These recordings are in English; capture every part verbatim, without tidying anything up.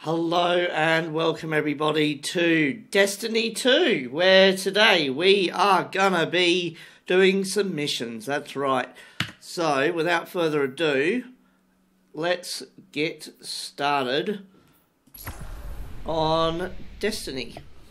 Hello and welcome everybody to Destiny two, where today we are gonna be doing some missions. That's right. So without further ado, let's get started on Destiny.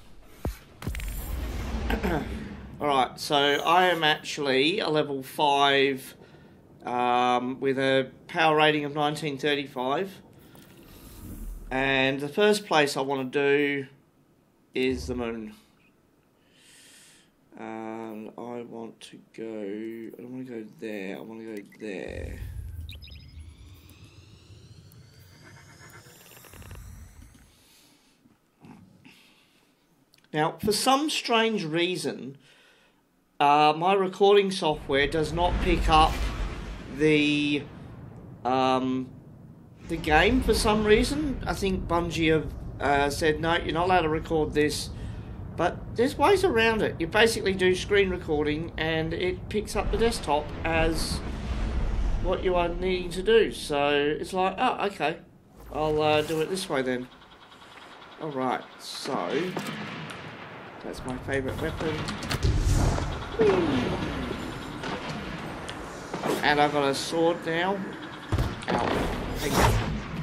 Alright, so I am actually a level five um, with a power rating of nineteen thirty-five. And the first place I want to do is the moon. And I want to go... I don't want to go there, I want to go there. Now, for some strange reason, uh, my recording software does not pick up the... Um, the game for some reason. I think Bungie have uh, said, no, you're not allowed to record this. But there's ways around it. You basically do screen recording and it picks up the desktop as what you are needing to do. So it's like, oh, okay, I'll uh, do it this way then. Alright, so that's my favourite weapon. Whee. And I've got a sword now. Ow. Thank you.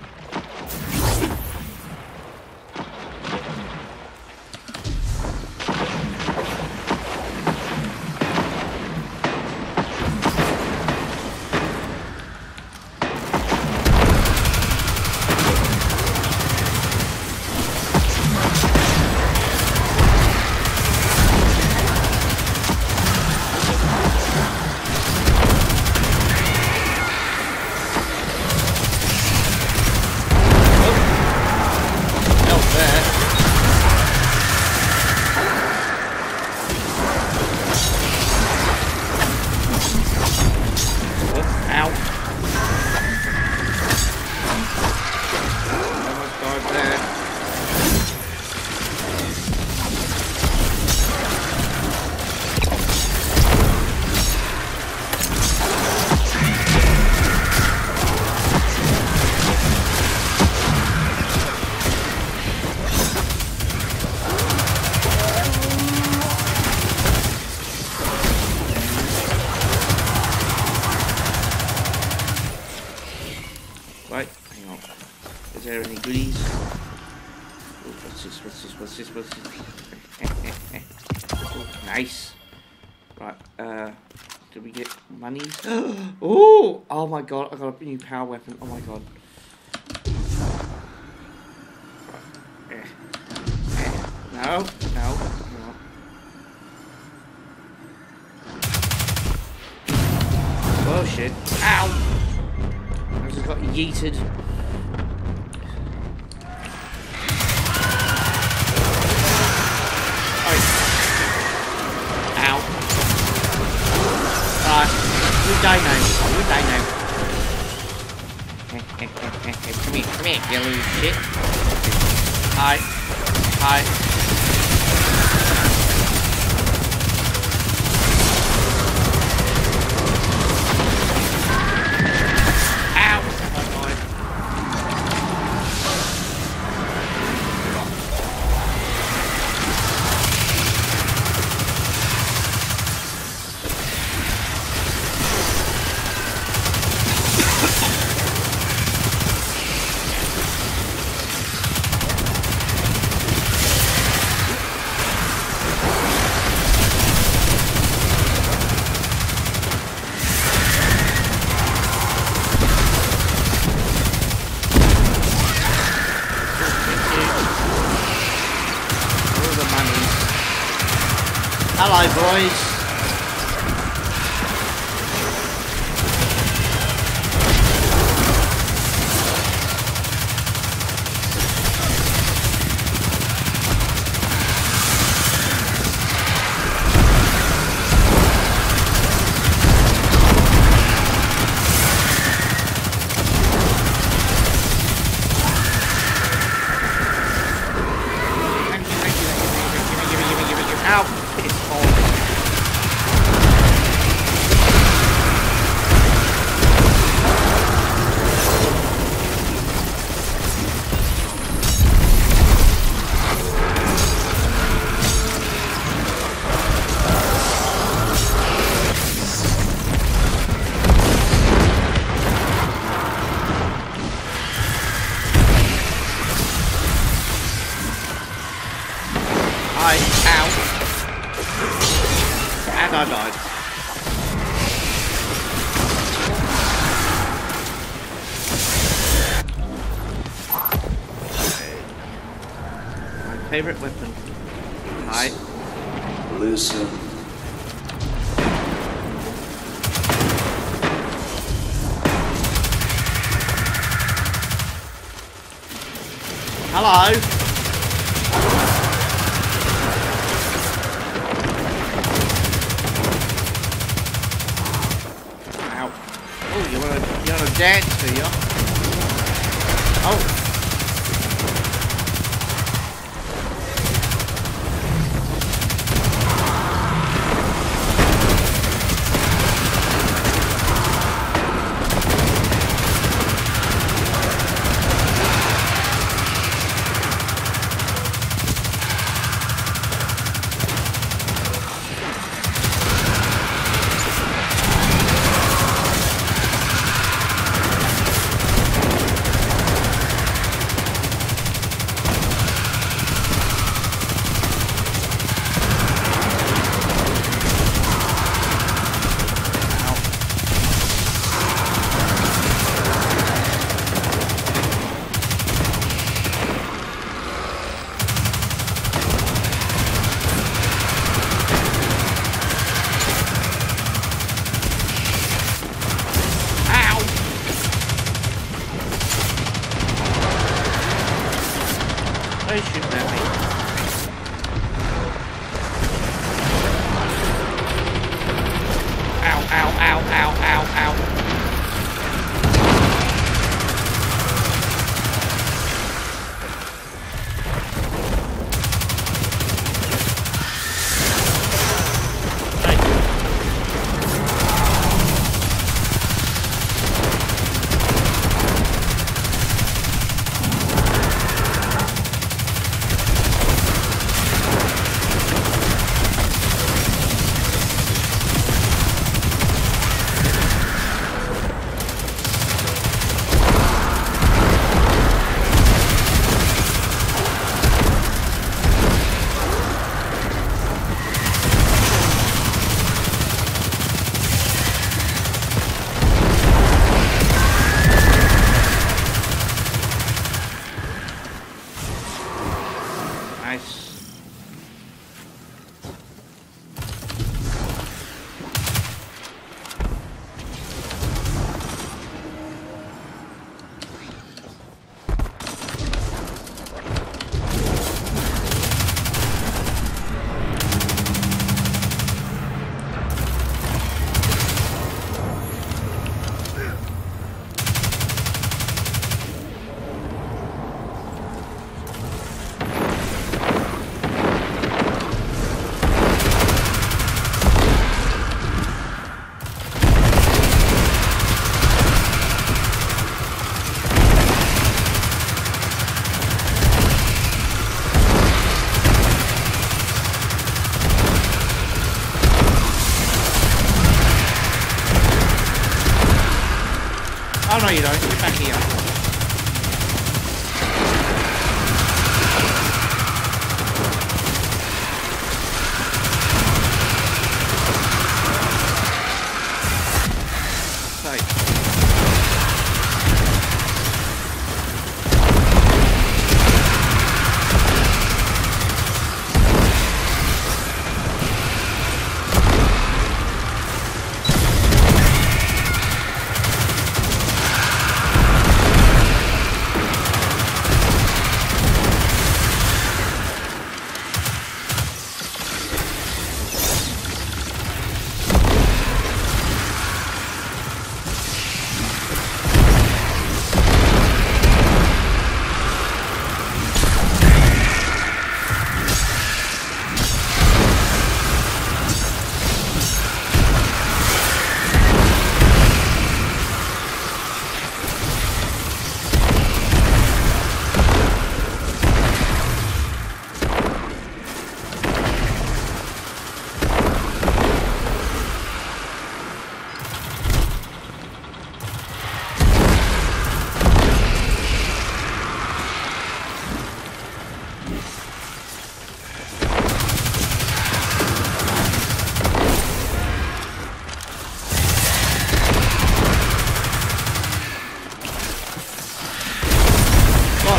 Right, hang on. Is there any goodies? Ooh, what's this? What's this? What's this? What's this? Ooh, nice. Right, uh, did we get monies? Oh! Oh my god, I got a new power weapon. Oh my god. Right. Eh. Eh. No, no, no. Oh shit. Ow! I just got yeeted. Oh. Ow. Alright. You die now. You die now. Come here, come here, you little shit. Hi. Hi. Hello, boys. Ow! It's falling. Ow. And I died. My favorite weapon. Hi. Listen. Hello. Ow. Oh, you wanna you wanna dance, do you? Oh. Oh no you don't, get back here.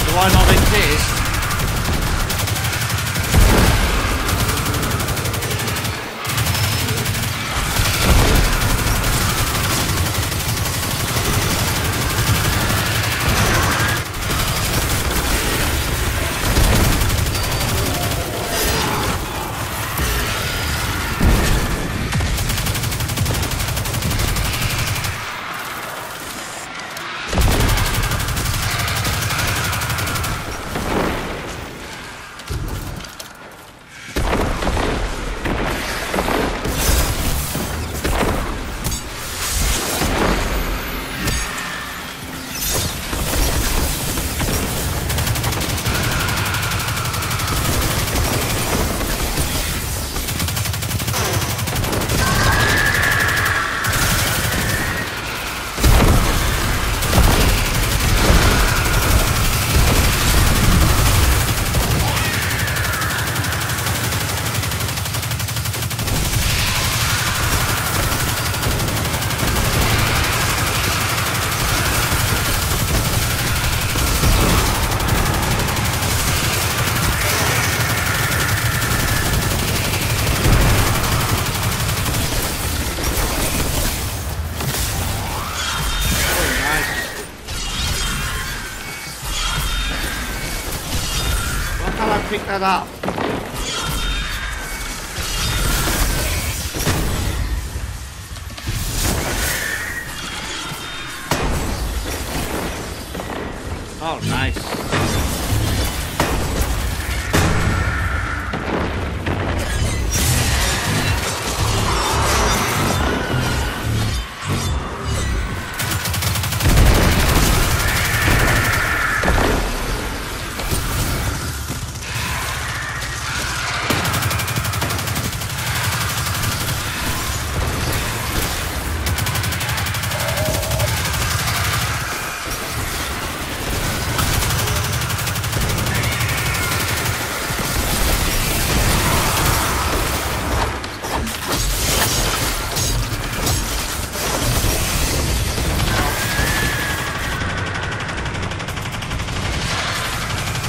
do I not exist? Pick that up. Oh, nice.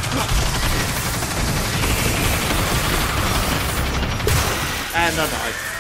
And I died.